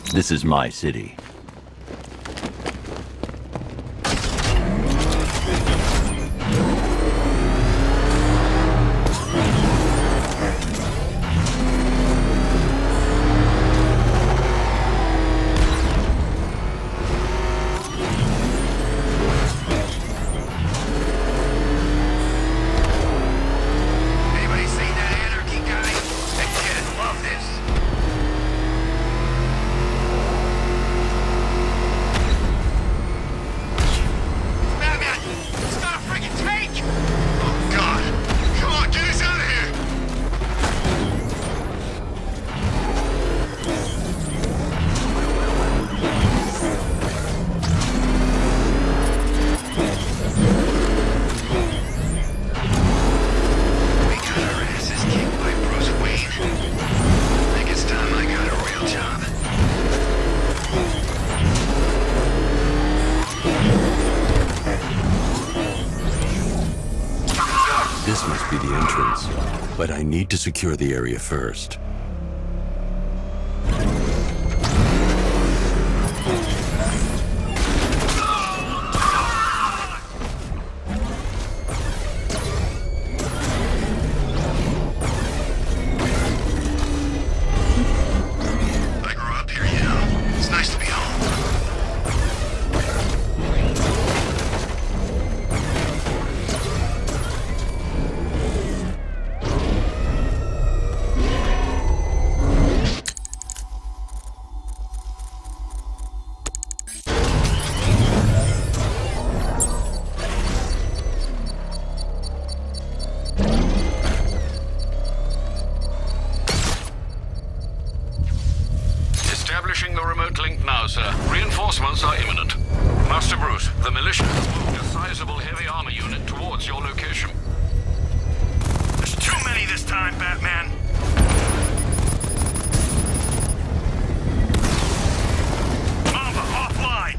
This is my city. This must be the entrance, but I need to secure the area first. Establishing the remote link now, sir. Reinforcements are imminent. Master Bruce, the militia has moved a sizable heavy armor unit towards your location. There's too many this time, Batman. Mamba, offline!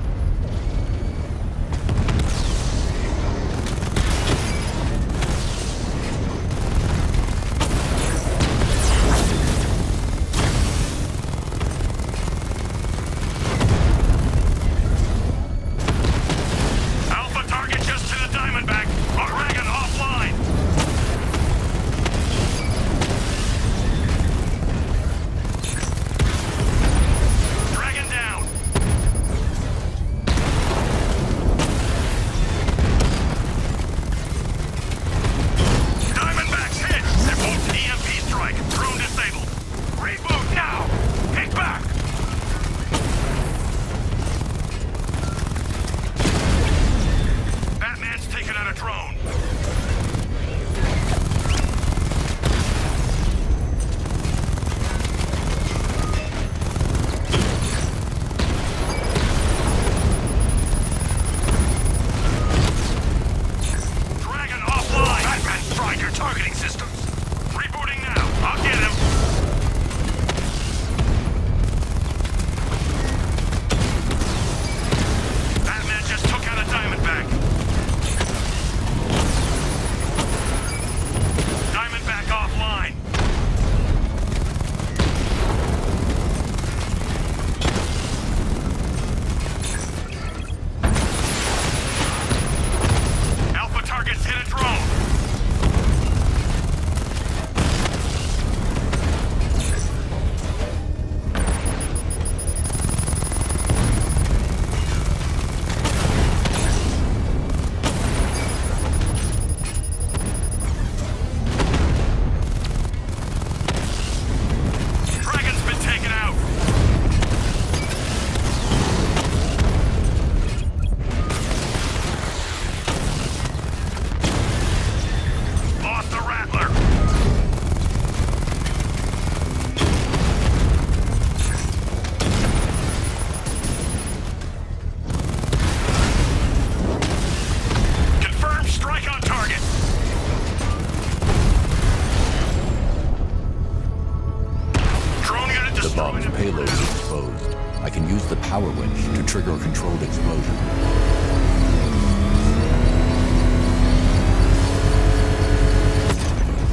The bomb's payload is exposed. I can use the power winch to trigger a controlled explosion.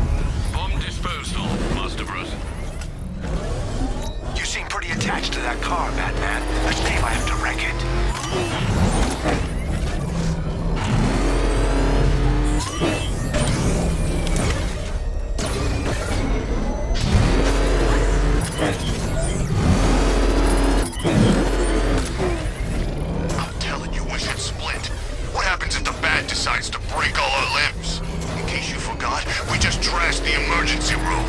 Bomb disposed of, Master Bruce. You seem pretty attached to that car. car, Batman. A shame I have to wreck it. I'm telling you, we should split. What happens if the Bat decides to break all our limbs? In case you forgot, we just trashed the emergency room.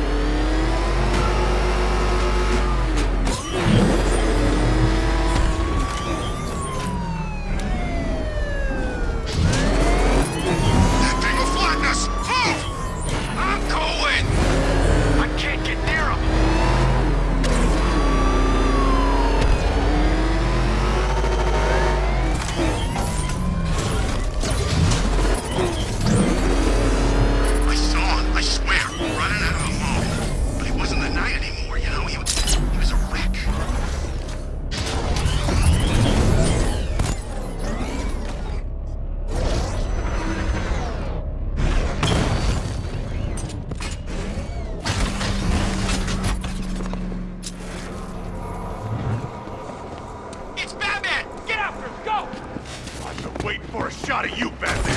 Wait for a shot of you, Batman!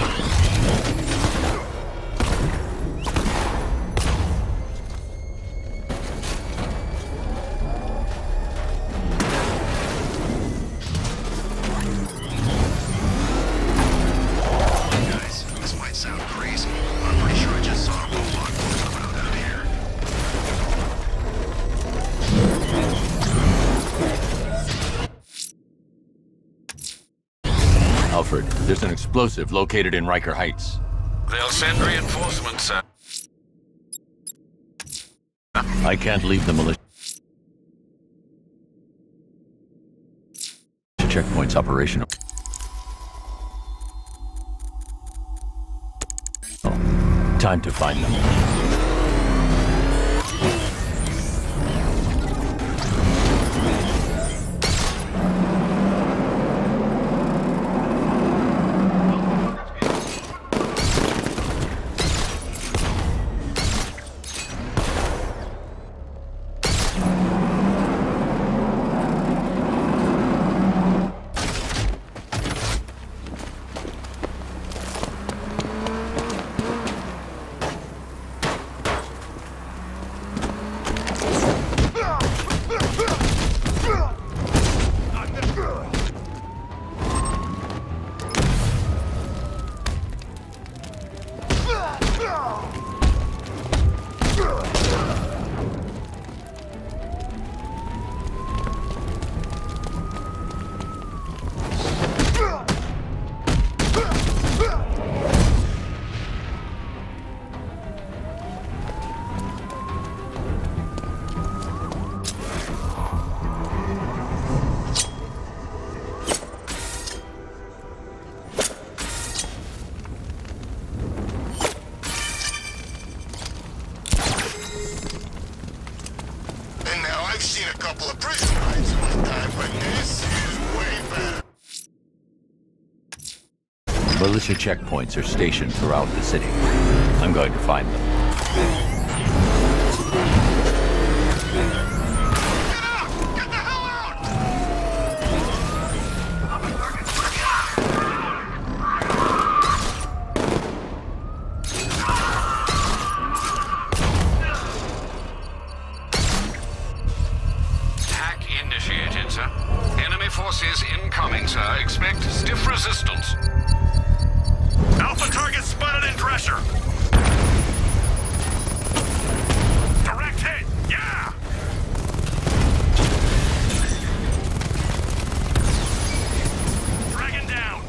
Guys, this might sound crazy. I'm pretty sure I just saw a robot coming out down here. Alfred, there's an explosive located in Riker Heights. They'll send reinforcements, sir. I can't leave the militia checkpoints operational. Time to find them. I've seen a couple of prison rides in my time, but this is way better. Militia checkpoints are stationed throughout the city. I'm going to find them. Forces incoming, sir. Expect stiff resistance. Alpha target spotted in Drescher. Direct hit. Yeah! Dragon down.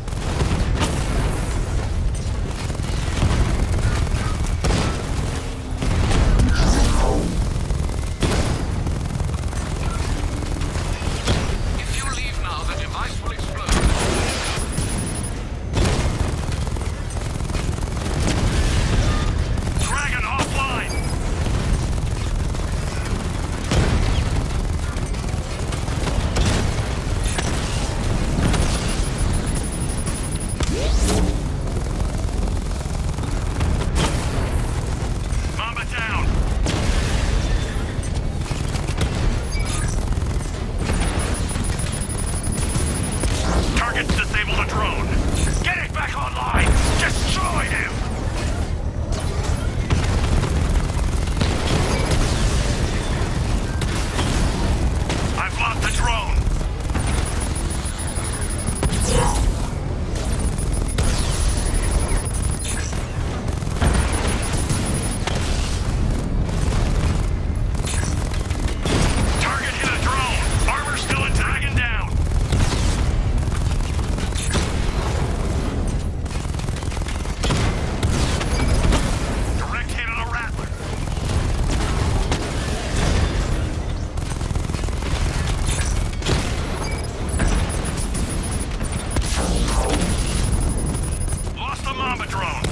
disable the drone. Get it back online! Destroy him! I've lost the drone! Target hit a drone! Armor still intact! Dragon down! Direct hit on a Rattler. Lost the Mamba drone.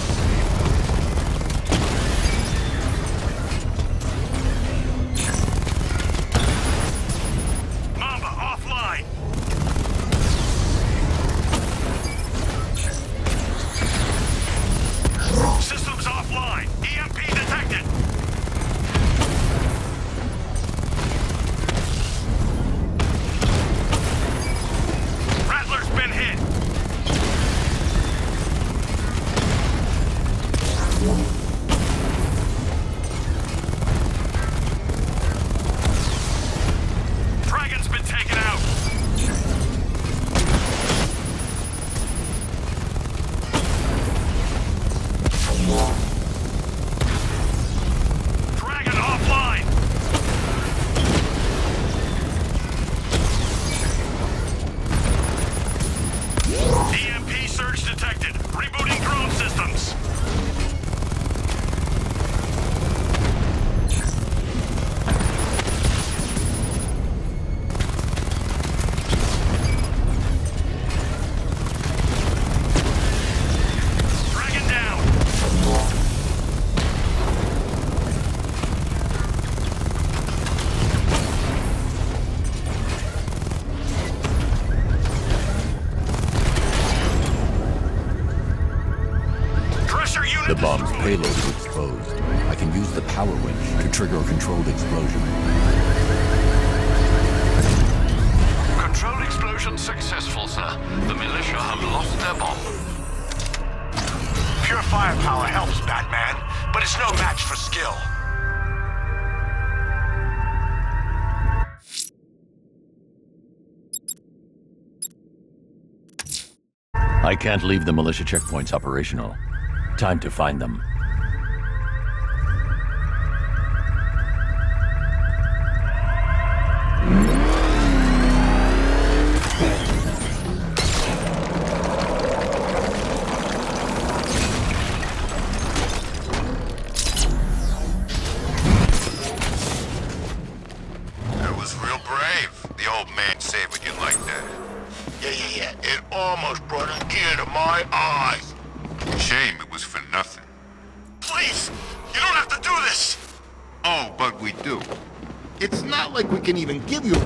Mamba offline. Systems offline. EMP detected. Rattler's been hit. Dragon's been taken out. Dragon offline. EMP surge detected. Rebooting drone systems. Dragon down. Crusher unit The bomb's destroyed. payload is exposed. I can use the power winch to trigger a controlled explosion. Controlled explosion successful, sir. The militia have lost their bomb. Pure firepower helps, Batman, but it's no match for skill. I can't leave the militia checkpoints operational. Time to find them. That was real brave, the old man saving you like that. Yeah. It almost brought a tear to my eye. Shame it was for nothing. Please, you don't have to do this. Oh, but we do. It's not like we can even give you...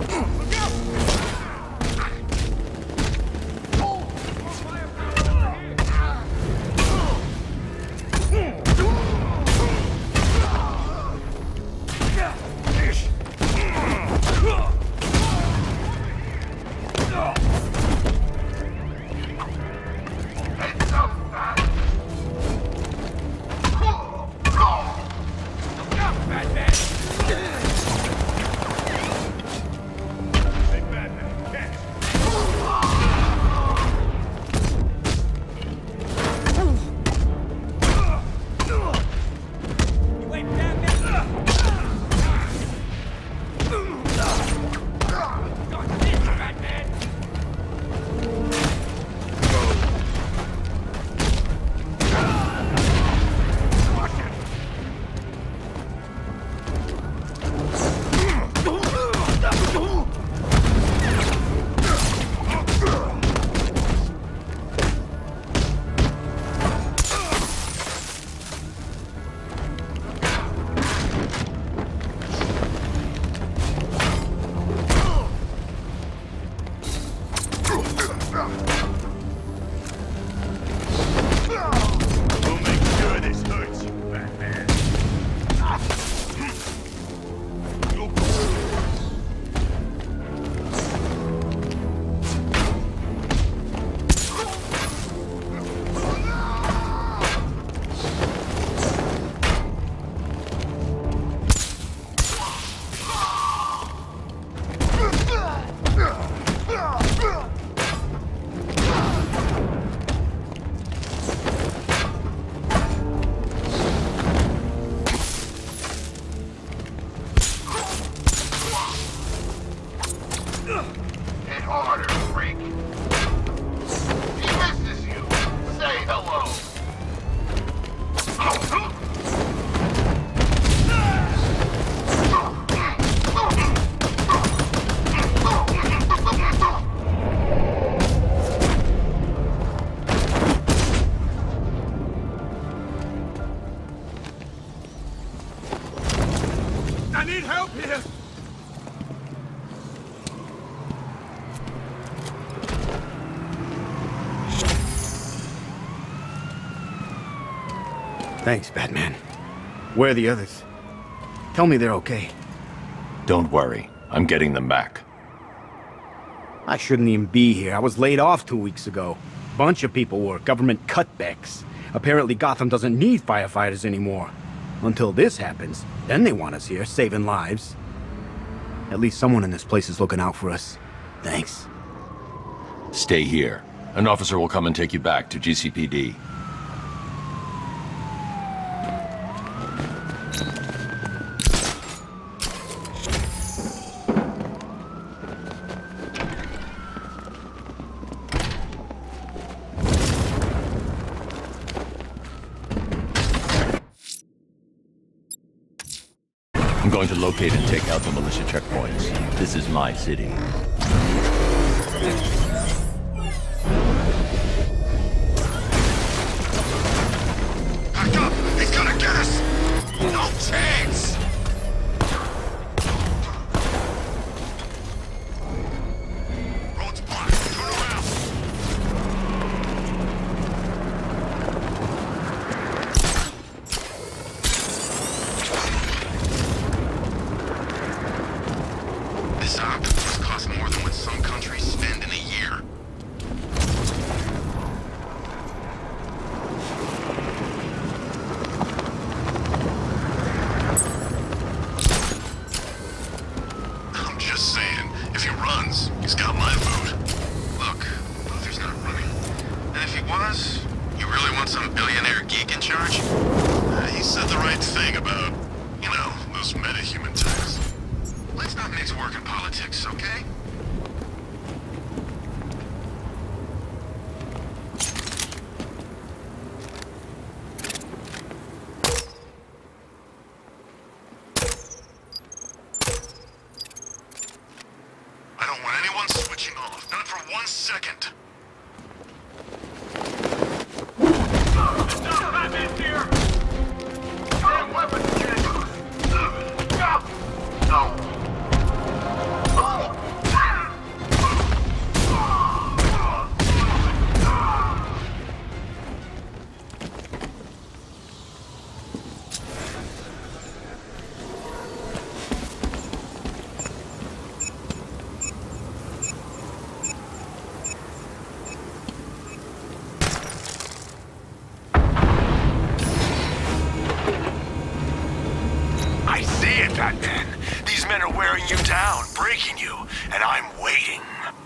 Hit harder, freak. He misses you. Say hello. I need help here! Thanks, Batman. Where are the others? Tell me they're okay. Don't worry. I'm getting them back. I shouldn't even be here. I was laid off 2 weeks ago. Bunch of people were. Government cutbacks. Apparently Gotham doesn't need firefighters anymore. Until this happens, then they want us here, saving lives. At least someone in this place is looking out for us. Thanks. Stay here. An officer will come and take you back to GCPD. I'm going to locate and take out the militia checkpoints. This is my city. Back up! He's gonna get us! No chance! Road's blocked. Turn around! This op must cost more than what some countries spend in a year. I'm just saying, if he runs, he's got my vote. Look, Luther's not running. And if he was, you really want some billionaire geek in charge? He said the right thing about, you know, those metahuman types. Let's not mix work and politics, okay? I don't want anyone switching off, not for 1 second. Batman's here! Damn weapons, kid! No! I see it, Batman. These men are wearing you down, breaking you, and I'm waiting.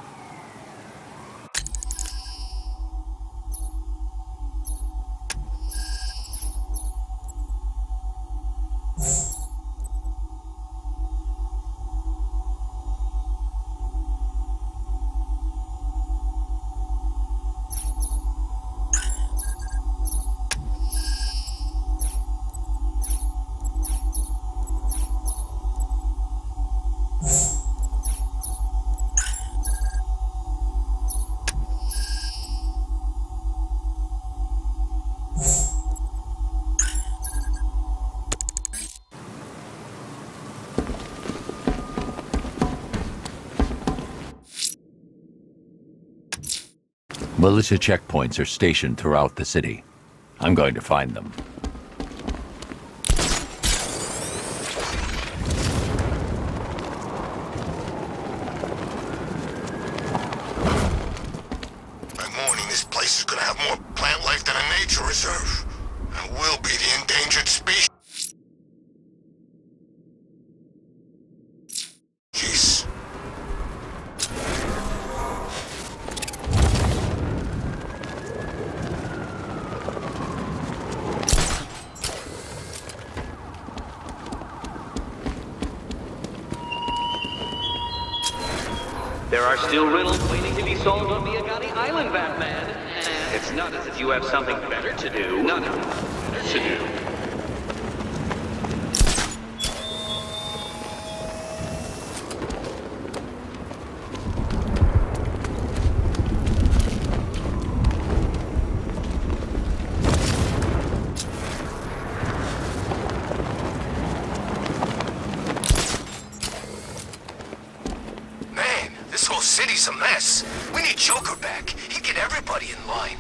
Militia checkpoints are stationed throughout the city. I'm going to find them. By morning, this place is gonna have more plant life than a nature reserve. And we'll be the endangered species. Jeez. There are still riddles waiting to be solved on Miyagani Island, Batman. It's not as if you have something better to do. None of it better to do. City's a mess. We need Joker back. He'd get everybody in line.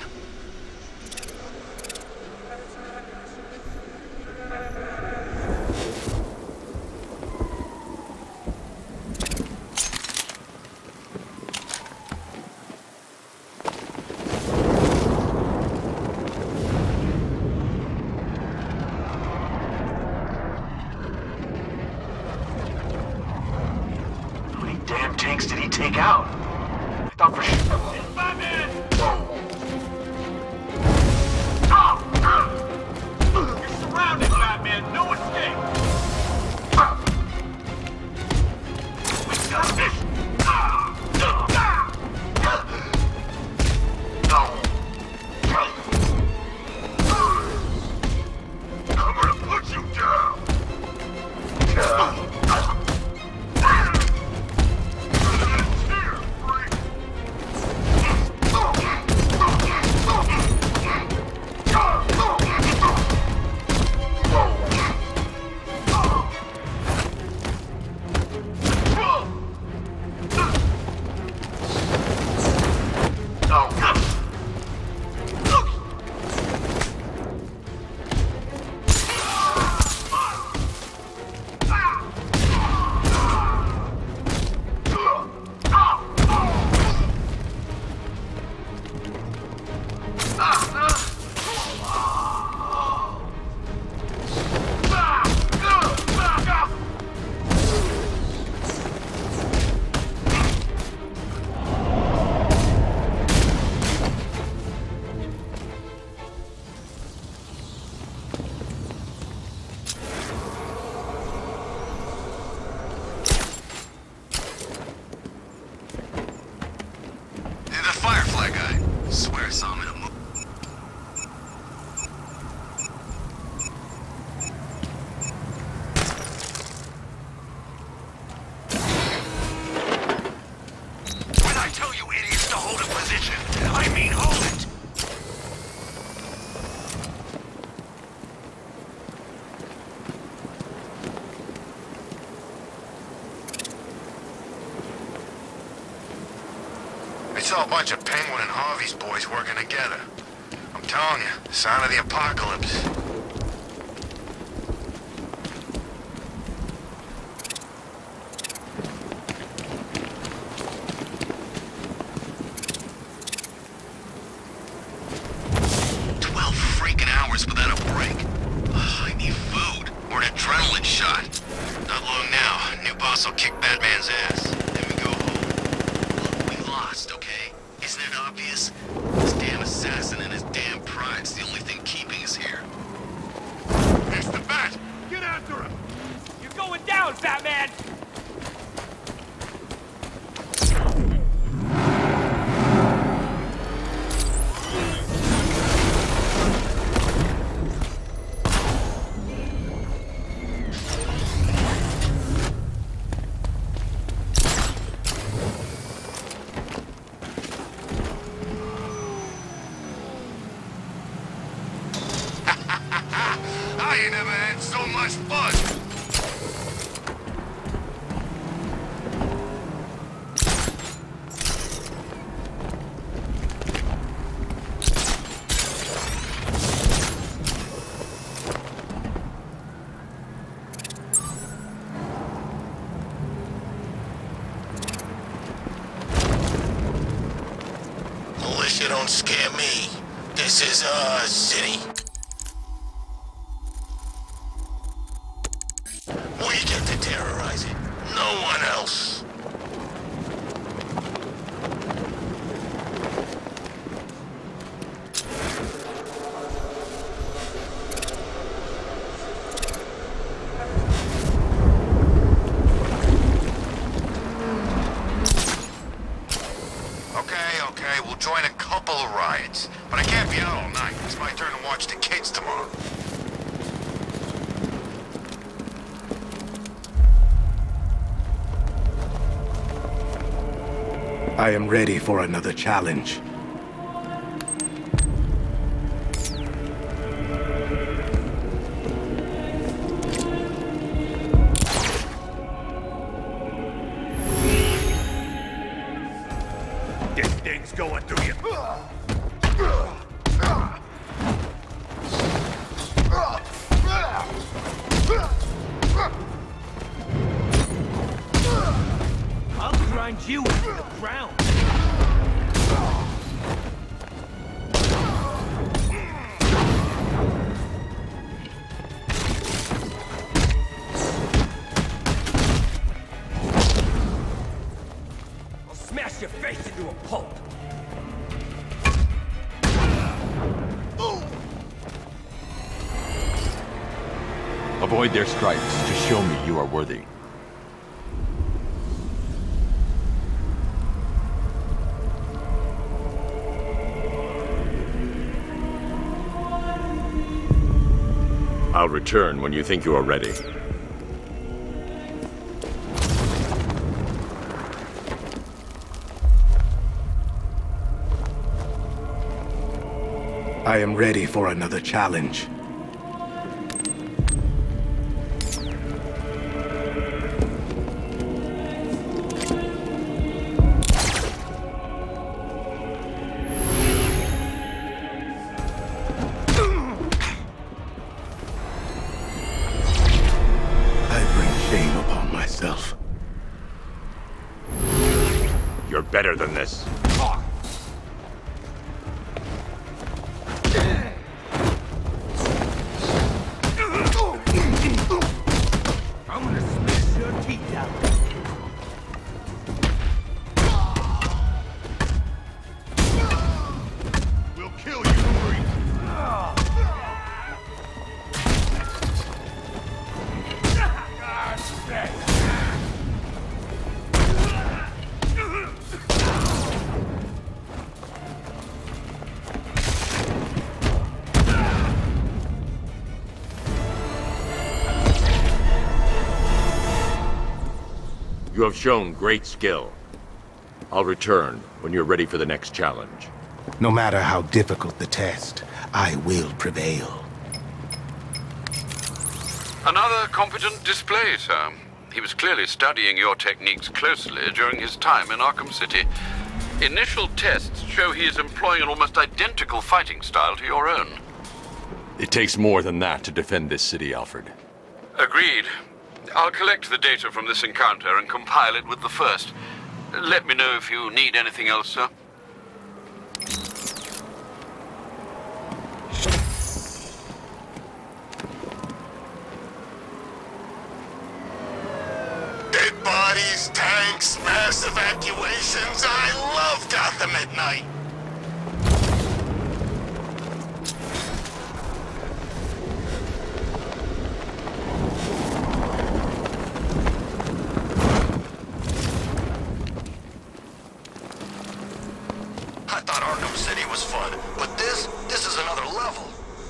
How many damn tanks did he take out? I thought for sure. Batman! You're surrounded, Batman. No escape. We got this. I'm gonna put you down. I saw a bunch of Penguin and Harvey's boys working together. I'm telling you, sign of the apocalypse. Without a break. I need food or an adrenaline shot. Not long now. New boss will kick Batman's ass. Then we go home. Look, we lost, okay? Isn't it obvious? This damn assassin and his damn pride's the only thing keeping us here. It's the Bat! Get after him! You're going down, Batman! I ain't never had so much fun! Militia don't scare me. This is our city. We get to terrorize it. No one else. join a couple of riots. But I can't be out all night. It's my turn to watch the kids tomorrow. I am ready for another challenge. This thing's going through you. I'll grind you into the ground. I'll smash your face into a pulp. Avoid their strikes to show me you are worthy. I'll return when you think you are ready. I am ready for another challenge. You're better than this. I'm gonna smash your teeth out. We'll kill you, freak. You have shown great skill. I'll return when you're ready for the next challenge. No matter how difficult the test, I will prevail. Another competent display, sir. He was clearly studying your techniques closely during his time in Arkham City. Initial tests show he is employing an almost identical fighting style to your own. It takes more than that to defend this city, Alfred. Agreed. I'll collect the data from this encounter and compile it with the first. Let me know if you need anything else, sir. Dead bodies, tanks, mass evacuations. I love Gotham at night. I thought Arkham City was fun, but this is another level.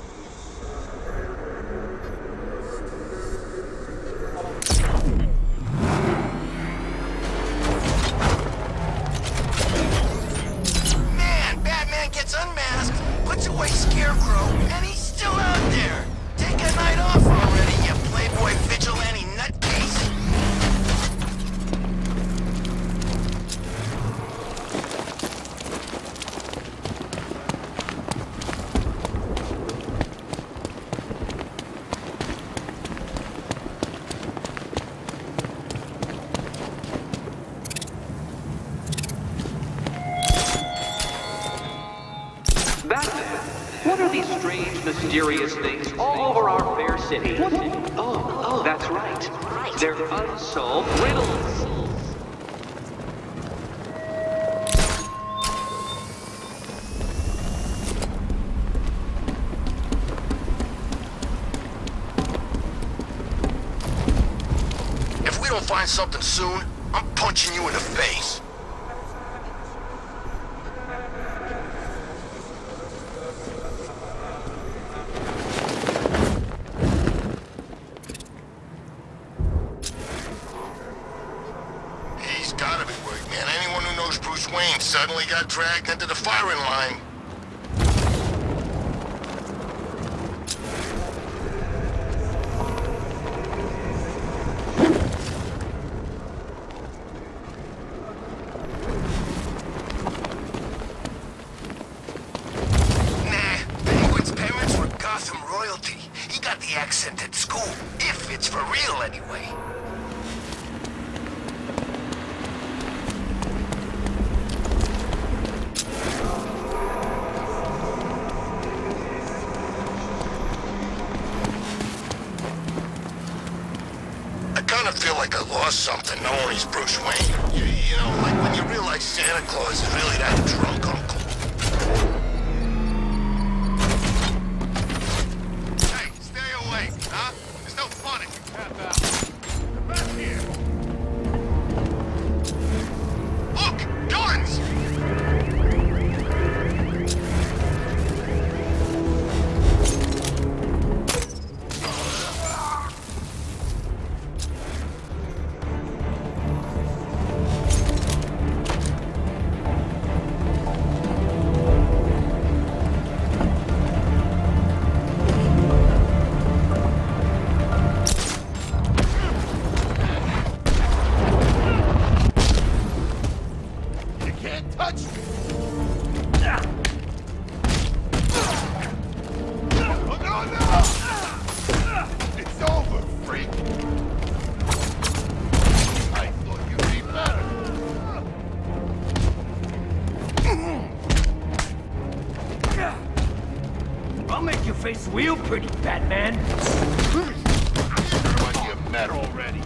Man, Batman gets unmasked, puts away Scarecrow, and he's still out there. Take a night off already, you playboy vigilante nutcase. Batman, what are these strange, mysterious things all over our fair city? Oh, that's right. They're unsolved riddles. If we don't find something soon, I'm punching you in the face. knows Bruce Wayne suddenly got dragged into the firing line. Accent at school, if it's for real anyway. I kind of feel like I lost something knowing he's Bruce Wayne. You know, like when you realize Santa Claus is really that drunk uncle. I'll make your face real pretty, Batman. When you met already.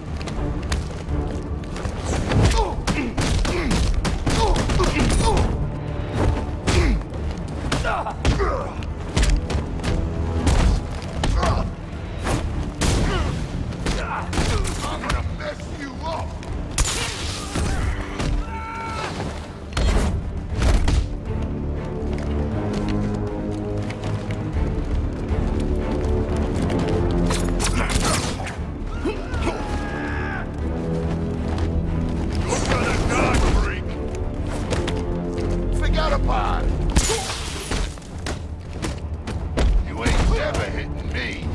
I'm gonna mess you up. You ain't never hitting me.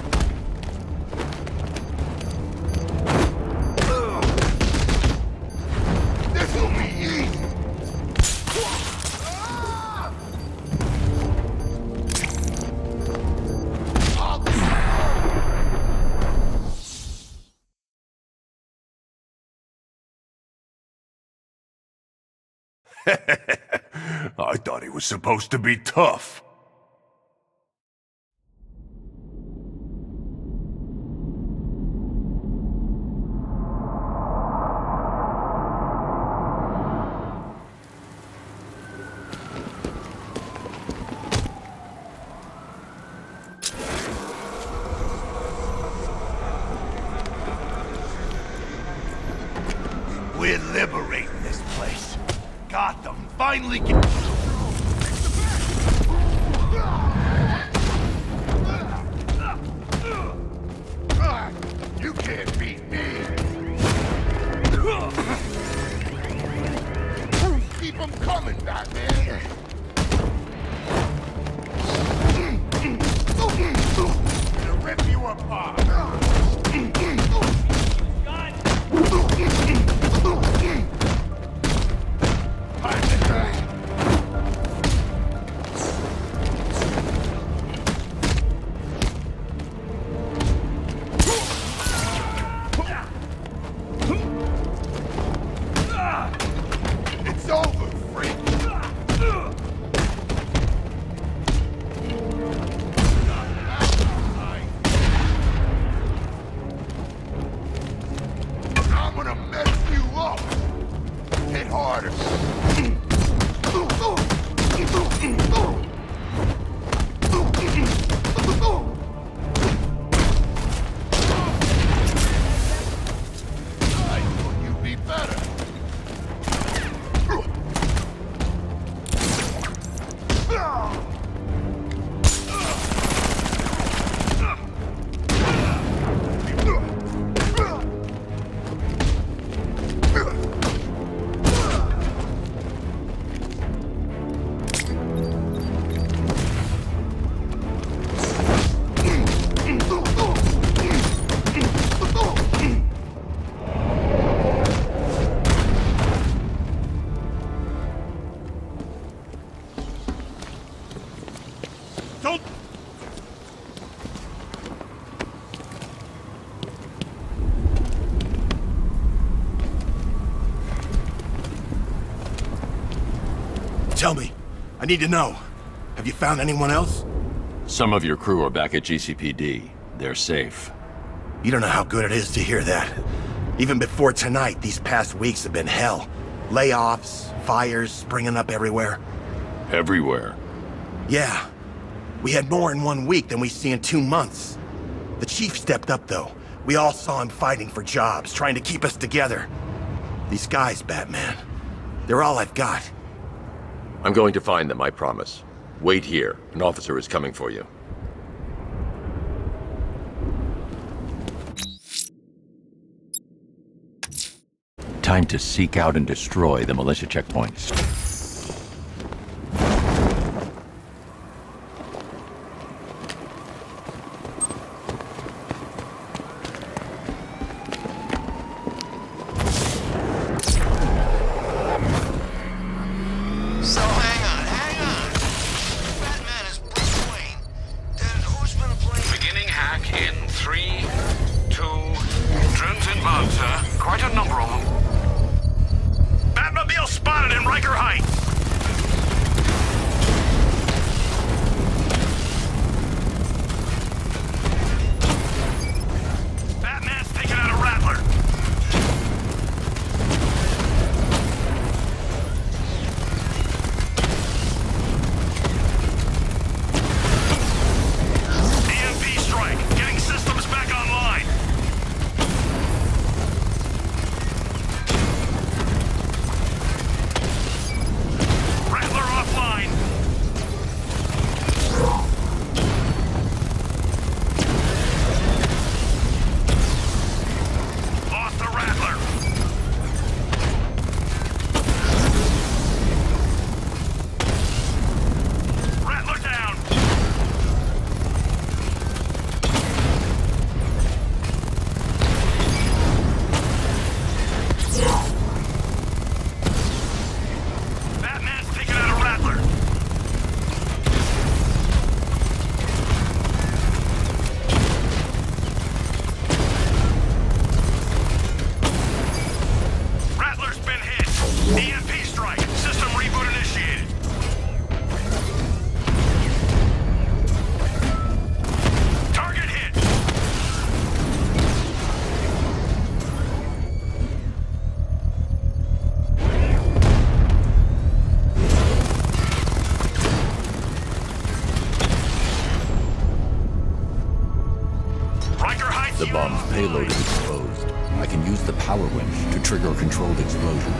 This'll be easy. I thought he was supposed to be tough. We're liberating this place. Gotham finally get... You can't beat me. Keep them coming, Batman. Gonna rip you apart. It's over, freak! I'm gonna mess you up! Hit harder! I thought you'd be better! Don't... Tell me. I need to know. Have you found anyone else? Some of your crew are back at GCPD. They're safe. You don't know how good it is to hear that. Even before tonight, these past weeks have been hell. Layoffs, fires springing up everywhere. Everywhere? Yeah. We had more in 1 week than we see in 2 months. The chief stepped up, though. We all saw him fighting for jobs, trying to keep us together. These guys, Batman, they're all I've got. I'm going to find them, I promise. Wait here. An officer is coming for you. Time to seek out and destroy the militia checkpoints. So hang on. Batman is Bruce Wayne. Then who's been playing? Beginning hack in 3, 2... Drones inbound, sir. Quite a number of them. Batmobile spotted in Riker Heights! Batman's taking out a Rattler! EMP strike, getting systems back online! Rattler offline! Lost the Rattler! Rattler down! Batman's taking out a Rattler! Rattler's been hit! EMP strike! System reboot initiated! Target hit! Riker Heights! The bomb's payload is exposed. I can use the power winch to trigger a controlled explosion.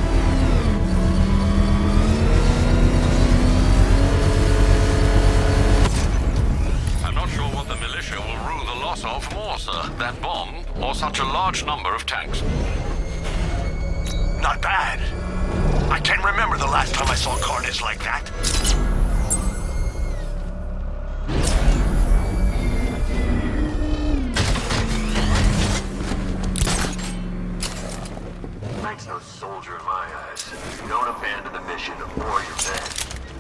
I'm not sure what the militia will rue the loss of more, sir. That bomb, or such a large number of tanks. Not bad. I can't remember the last time I saw carnage like that. Knight's no soldier in my eyes. Don't abandon the mission or you're dead.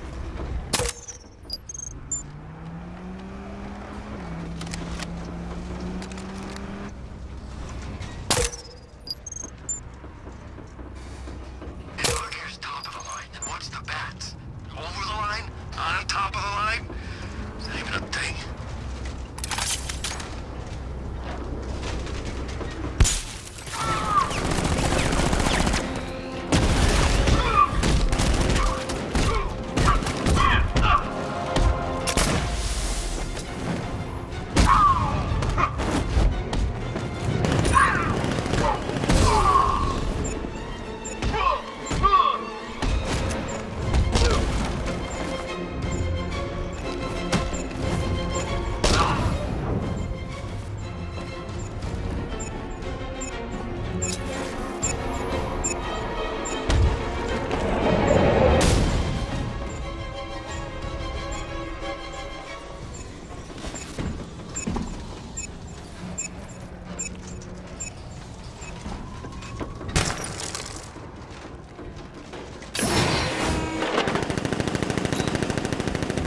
Here's top of the line. And what's the bats? Over the line? On top of the line? Is that even a thing?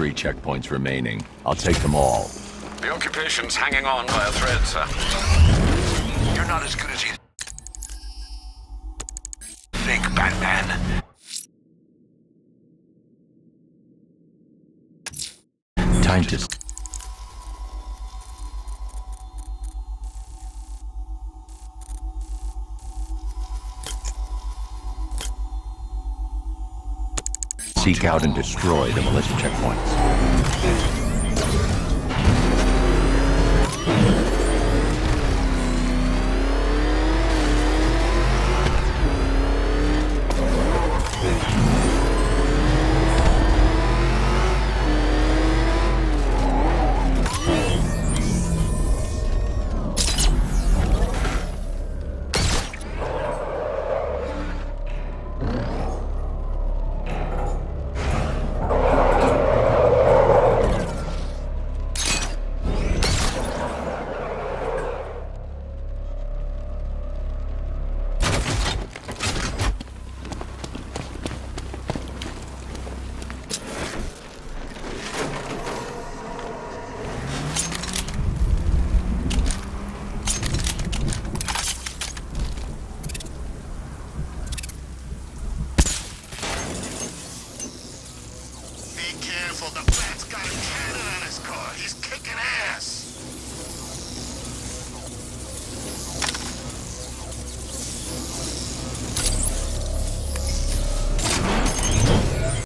3 checkpoints remaining. I'll take them all. The occupation's hanging on by a thread, sir. You're not as good as you think, Batman. Time to... seek out and destroy the militia checkpoints.